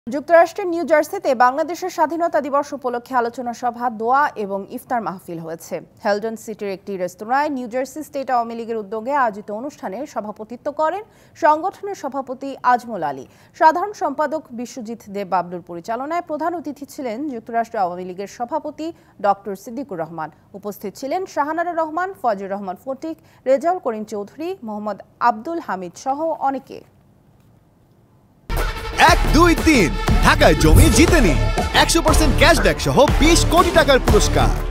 যুক্তরাষ্ট্রের নিউ জার্সিতে বাংলাদেশের স্বাধীনতা দিবস উপলক্ষে আলোচনা সভা, দোয়া এবং ইফতার মাহফিল হয়েছে। হেলডন সিটির একটি রেস্তোরাঁয় নিউ জার্সি স্টেট আওয়ামী লীগের উদ্যোগে আয়োজিত অনুষ্ঠানে সভাপতিত্ব করেন সংগঠনের সভাপতি আজমল আলী। সাধারণ সম্পাদক বিশ্বজিৎ দেব বাবলুর পরিচালনায় প্রধান অতিথি ছিলেন যুক্তরাষ্ট্র আওয়ামী লীগের সভাপতি ডক্টর সিদ্দিকুর রহমান। উপস্থিত ছিলেন শাহানারা রহমান, ফজর রহমান ফটিক, রেজাউল করিম চৌধুরী, মোহাম্মদ আব্দুল হামিদ সহ অনেকে। 1, 2, 3 ঢাকায় জমি জিতে নিন 100% ক্যাশব্যাক সহ 20 কোটি টাকার পুরস্কার।